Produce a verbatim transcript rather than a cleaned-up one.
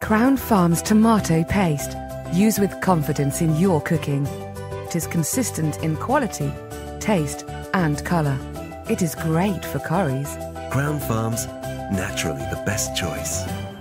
Crown Farms tomato paste. Use with confidence in your cooking. It is consistent in quality, taste and colour. It is great for curries. Crown Farms, naturally the best choice.